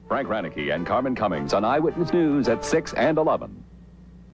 Frank Ranicky and Carmen Cummings on Eyewitness News at 6 and 11.